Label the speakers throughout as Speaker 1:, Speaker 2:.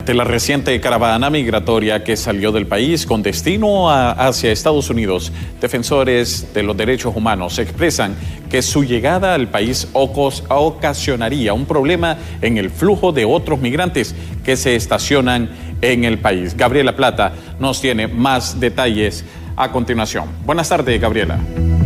Speaker 1: De la reciente caravana migratoria que salió del país con destino hacia Estados Unidos, defensores de los derechos humanos expresan que su llegada al país ocasionaría un problema en el flujo de otros migrantes que se estacionan en el país. Gabriela Plata nos tiene más detalles a continuación. Buenas tardes, Gabriela.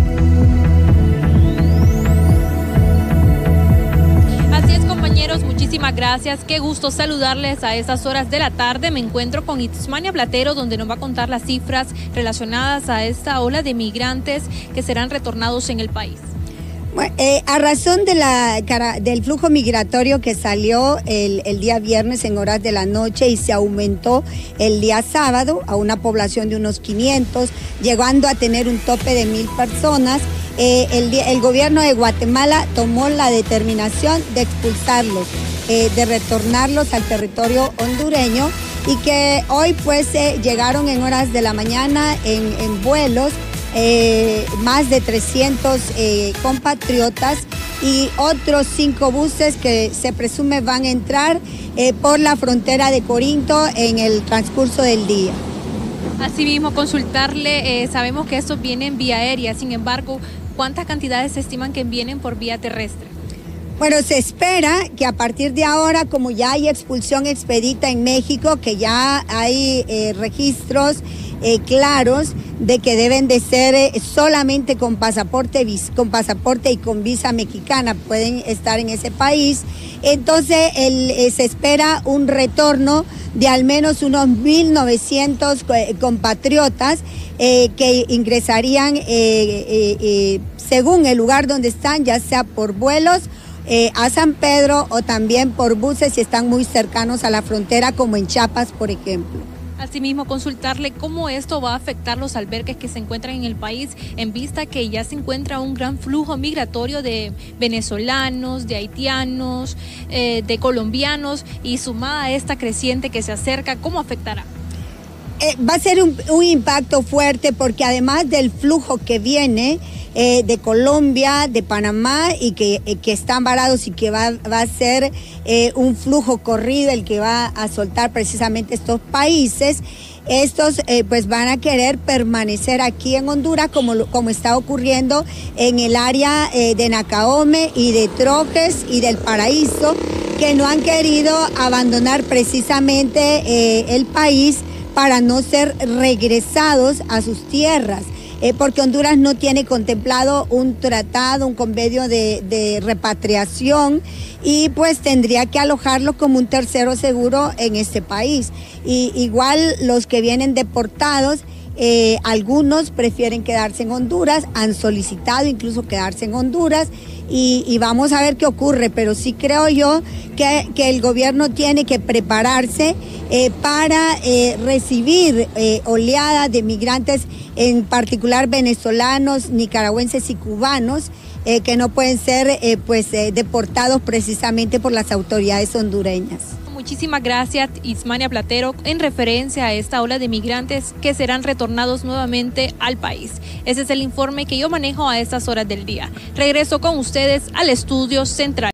Speaker 2: Compañeros, muchísimas gracias. Qué gusto saludarles a estas horas de la tarde. Me encuentro con Ismania Platero, donde nos va a contar las cifras relacionadas a esta ola de migrantes que serán retornados en el país.
Speaker 3: Bueno, a razón del flujo migratorio que salió el día viernes en horas de la noche y se aumentó el día sábado a una población de unos 500, llegando a tener un tope de 1,000 personas, el gobierno de Guatemala tomó la determinación de expulsarlos, de retornarlos al territorio hondureño, y que hoy pues llegaron en horas de la mañana en vuelos más de 300 compatriotas y otros 5 buses que se presume van a entrar por la frontera de Corinto en el transcurso del día.
Speaker 2: Asimismo, consultarle, sabemos que estos vienen vía aérea, sin embargo, ¿cuántas cantidades se estiman que vienen por vía terrestre?
Speaker 3: Bueno, se espera que a partir de ahora, como ya hay expulsión expedita en México, que ya hay registros claros de que deben de ser solamente con pasaporte y con visa mexicana, pueden estar en ese país. Entonces se espera un retorno de al menos unos 1,900 compatriotas que ingresarían según el lugar donde están, ya sea por vuelos a San Pedro o también por buses si están muy cercanos a la frontera, como en Chiapas, por ejemplo.
Speaker 2: Asimismo, consultarle cómo esto va a afectar los albergues que se encuentran en el país, en vista que ya se encuentra un gran flujo migratorio de venezolanos, de haitianos, de colombianos, y sumada a esta creciente que se acerca, ¿cómo afectará?
Speaker 3: Va a ser un impacto fuerte, porque además del flujo que viene de Colombia, de Panamá, y que están varados y que va a ser un flujo corrido el que va a soltar precisamente estos países, estos pues van a querer permanecer aquí en Honduras, como está ocurriendo en el área de Nacaome y de Trojes y del Paraíso, que no han querido abandonar precisamente el país para no ser regresados a sus tierras, porque Honduras no tiene contemplado un tratado, un convenio de repatriación, y pues tendría que alojarlos como un tercero seguro en este país. Y igual los que vienen deportados, algunos prefieren quedarse en Honduras, han solicitado incluso quedarse en Honduras, y vamos a ver qué ocurre, pero sí creo yo que el gobierno tiene que prepararse para recibir oleadas de migrantes, en particular venezolanos, nicaragüenses y cubanos, que no pueden ser deportados precisamente por las autoridades hondureñas.
Speaker 2: Muchísimas gracias, Ismania Platero, en referencia a esta ola de migrantes que serán retornados nuevamente al país. Ese es el informe que yo manejo a estas horas del día. Regreso con ustedes al estudio central.